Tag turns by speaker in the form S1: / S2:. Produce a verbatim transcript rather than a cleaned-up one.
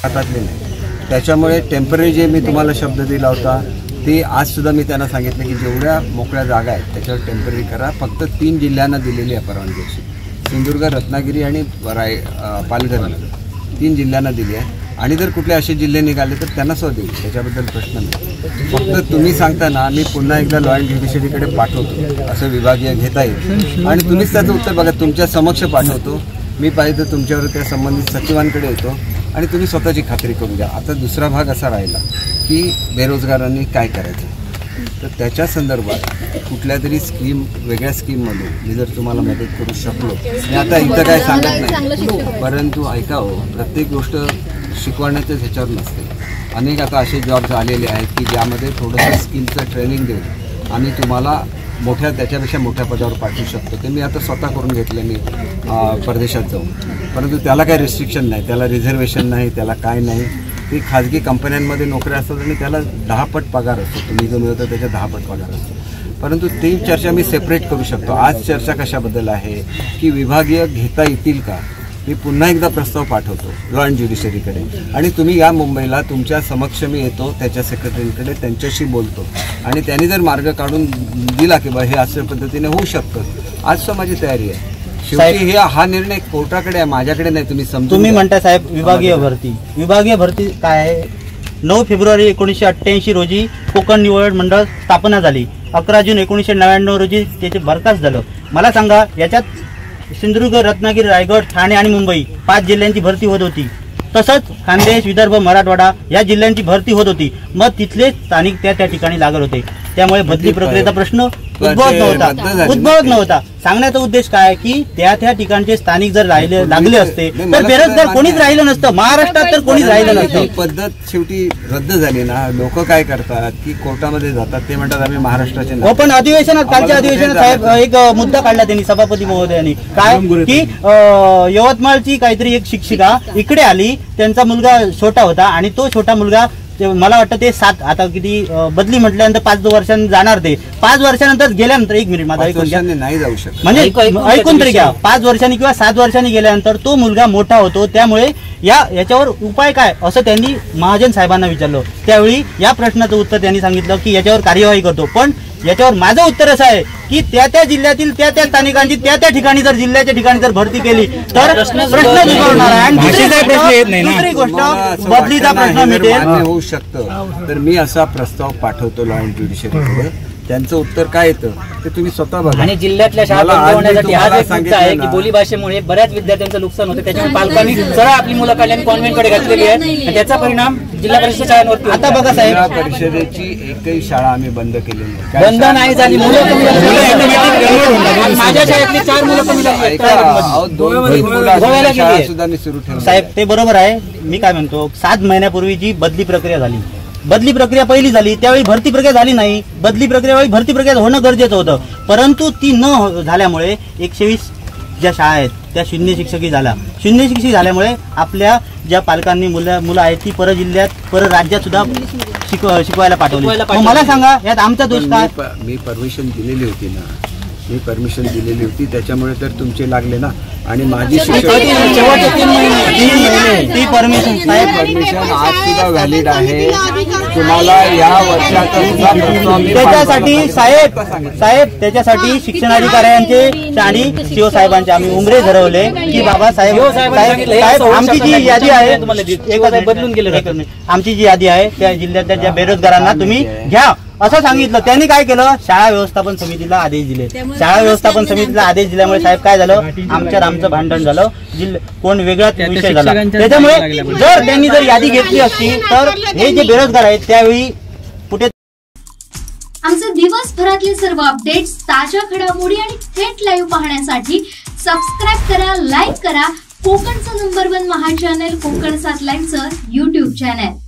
S1: हातातले नाही. त्याच्यामुळे टेम्पररी जे मी तुम्हाला शब्द दिला होता ते आजसुद्धा मी त्यांना सांगितलं की जेवढ्या मोकळ्या जागा आहेत त्याच्यावर टेम्पररी करा. फक्त तीन जिल्ह्यांना दिलेली आहे परवानगी अशी, सिंधुदुर्ग, रत्नागिरी आणि राय पालघर तीन जिल्ह्यांना दिली आहे. आणि जर कुठले असे जिल्हे निघाले तर त्यांना सुद्धा देईल, त्याच्याबद्दल प्रश्न नाही. फक्त तुम्ही सांगताना मी पुन्हा एकदा लॉ अँड ज्युडिशरीकडे पाठवतो असं विभागीय घेता येईल आणि तुम्हीच त्याचं उत्तर बघा. तुमच्या समक्ष पाठवतो मी, पाहिजे तर तुमच्यावर त्या संबंधित सचिवांकडे येतो आणि तुम्ही स्वतःची खात्री करून घ्या. आता दुसरा भाग असा राहिला की बेरोजगारांनी काय करायचं, तर त्याच्या संदर्भात कुठल्या तरी स्कीम, वेगळ्या स्कीममध्ये मी जर तुम्हाला मदत करू शकलो. मी आता इथं काय सांगत नाही, परंतु ऐका हो, प्रत्येक गोष्ट शिकवण्याच्याच ह्याच्यावर नसते. अनेक आता असे जॉब्स आलेले आहेत की ज्यामध्ये थोडंसं स्किलचं ट्रेनिंग देऊन आम्ही तुम्हाला मोठ्या त्याच्यापेक्षा मोठ्या पदावर पाठवू शकतो. ते मी आता स्वतः करून घेतलं मी परदेशात जाऊन, परंतु त्याला काही रिस्ट्रिक्शन नाही, त्याला रिझर्वेशन नाही, त्याला काय नाही. ते खाजगी कंपन्यांमध्ये नोकऱ्या असतात आणि त्याला दहा पट पगार असतो, तुम्ही जो मिळवता त्याच्या दहा पट पगार असतो. परंतु ती चर्चा मी सेपरेट करू शकतो. आज चर्चा कशाबद्दल आहे की विभागीय घेता येतील का. मी पुन्हा एकदा प्रस्ताव पाठवतो लॉ अँड ज्युडिशरीकडे आणि तुम्ही या मुंबईला तुमच्या समक्ष मी येतो, त्याच्या सेक्रेटरीकडे त्यांच्याशी बोलतो आणि त्यांनी जर मार्ग काढून दिला की बा हे अशा पद्धतीने होऊ शकतं, आजचं माझी तयारी आहे. शेवटी हे हा निर्णय कोर्टाकडे आहे, माझ्याकडे नाही. तुम्ही समजून
S2: तुम्ही म्हणता साहेब विभागीय भरती, विभागीय भरती काय आहे. नऊ फेब्रुवारी एकोणीसशे अठ्ठ्याऐंशी रोजी कोकण निवड मंडळ स्थापना झाली. अकरा जून एकोणीसशे नव्याण्णव रोजी त्याचे बरखास्त झालं. मला सांगा, याच्यात सिंधुदुर्ग, रत्नागिरी, रायगड, ठाणे आणि मुंबई पाच जिल्ह्यांची भरती होत होती. तसंच खानदेश, विदर्भ, मराठवाडा या जिल्ह्यांची भरती होत होती. मग तिथले स्थानिक त्या त्या ठिकाणी लागत होते. त्यामुळे बदली प्रक्रियेचा प्रश्न उद्भवत नव्हता उद्भवत नव्हता सांगण्याचा उद्देश काय की त्या त्या ठिकाणचे स्थानिक जर राहिले लागले असते तर बेरोजगार कोणीच राहिलं नसतं, महाराष्ट्रात तर कोणीच राहिलं नसतं.
S1: पद्धत शेवटी रद्द झाली ना. लोक काय करतात की कोर्टामध्ये जातात, ते म्हणतात आम्ही महाराष्ट्राचे.
S2: हो, पण अधिवेशनात, कालच्या अधिवेशनात साहेब एक मुद्दा काढला त्यांनी, सभापती महोदयांनी, काय की यवतमाळची काहीतरी एक शिक्षिका इकडे आली, त्यांचा मुलगा छोटा होता आणि तो छोटा मुलगा, मला वाटतं ते सात, आता किती बदली म्हटल्यानंतर पाच वर्षांनी जाणार, ते पाच वर्षानंतर गेल्यानंतर, एक मिनिट माझा ऐकून घ्या,
S1: नाही जाऊ शकत
S2: म्हणजे ऐकून तरी घ्या, पाच वर्षांनी किंवा सात वर्षांनी गेल्यानंतर तो मुलगा मोठा होतो. त्यामुळे या याच्यावर उपाय काय असं त्यांनी महाजन साहेबांना विचारलं. त्यावेळी या प्रश्नाचं उत्तर त्यांनी सांगितलं की याच्यावर कार्यवाही करतो. पण याच्यावर माझं उत्तर असं आहे की त्या त्या जिल्ह्यातील त्या त्या स्थानिकांची त्या त्या ठिकाणी जर जिल्ह्याच्या ठिकाणी जर भरती केली तर प्रश्न उद्भवणार आहे. आणि दुसरी गोष्ट, बदलीचा प्रश्न मिळेल
S1: होऊ शकतं. तर मी असा प्रस्ताव पाठवतो लॉ अँड ज्युडिशरीकडे. त्यांचं उत्तर काय येतं ते तुम्ही स्वतः बघा.
S3: आणि जिल्ह्यातल्या शाळा बंद होण्यासाठी हा एक मुद्दा आहे की बोली भाषेमुळे बऱ्याच विद्यार्थ्यांचं नुकसान होतं. त्याच्यामुळे पालकांनी सरळ आपली मुलं काढल्याने कॉन्व्हेंटकडे घातलेली आहे आणि त्याचा परिणाम जिल्हा परिषद शाळांवरती. आता बघा साहेब,
S1: जिल्हा परिषदेची एकही शाळा आम्ही बंद केलेली नाही,
S3: बंद नाही झाली. मुलं कमी झाली. माझ्या शाळेतली चार मुलं कमी झाली
S1: सुद्धा मी सुरू ठेवली.
S2: साहेब ते बरोबर आहे. मी काय म्हणतो, सात महिन्यापूर्वी जी बदली प्रक्रिया झाली, बदली प्रक्रिया पहिली झाली त्यावेळी भरती प्रक्रिया झाली नाही. बदली प्रक्रिया वेळी भरती प्रक्रिया होणं गरजेचं होतं, परंतु ती न झाल्यामुळे एकशे वीस ज्या शाळा आहेत त्या शून्य शिक्षकी झाल्या. शून्य शिक्षक झाल्यामुळे आपल्या ज्या पालकांनी मुलं मुलं आहेत ती पर जिल्ह्यात, पर राज्यात सुद्धा शिक शिकवायला पाठवली. मला सांगा, यात आमचा दोष काय?
S1: मी परमिशन दिलेली होती ना, मी परमिशन दिलेली होती, त्याच्यामुळे तर तुमचे लागले ना. आणि माझी शिक्षक
S2: ती परमिशन साहेब,
S1: परमिशन आज सुद्धा व्हॅलिड आहे. तुम्हाला या वर्षाचा
S2: त्याच्यासाठी साहेब साहेब त्याच्यासाठी शिक्षणाधिकाऱ्यांचे आणि सीओ साहेबांचे आम्ही उमरे ठरवले की बाबा साहेब साहेब आमची जी यादी आहे, बदलून गेले, आमची जी यादी आहे त्या जिल्ह्यातल्या ज्या बेरोजगारांना तुम्ही घ्या असं सांगितलं. त्यांनी काय केलं, शाळा व्यवस्थापन समितीला आदेश दिले. शाळा व्यवस्थापन समितीला आदेश दिल्यामुळे साहेब काय झालं, आमच्या आमचं भांडण झालं, जिल्हा कोण वेगळाच विषय झाला. त्याच्यामुळे जर त्यांनी जर यादी घेतली असती तर हे जे बेरोजगार आहेत त्यावेळी कुठे.
S4: आमचे दिवसभरातले सर्व अपडेट्स, ताज्या घडामोडी आणि थेट लाईव्ह पाहण्यासाठी सबस्क्राईब करा, लाईक करा कोकणचं number one Maha channel Kokan सात लाईव्हचं युट्यूब चॅनल.